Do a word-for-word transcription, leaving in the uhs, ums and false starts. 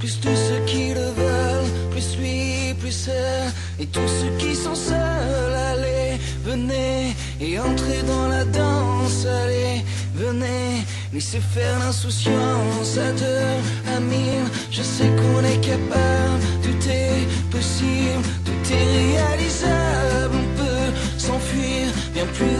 plus tous ceux qui le veulent, plus lui, plus elle, et tous ceux qui sont seuls, allez, venez, et entrez dans la danse, allez, venez, laissez faire l'insouciance à deux, à mille, je sais qu'on est capable, tout est possible, tout est réalisable, on peut s'enfuir bien plus